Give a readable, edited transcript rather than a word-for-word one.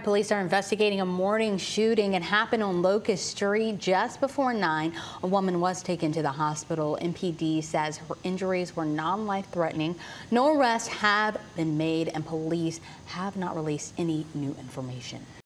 police are investigating a morning shooting. It happened on Locust Street just before 9. A woman was taken to the hospital. MPD says her injuries were non-life-threatening. No arrests have been made, and police have not released any new information.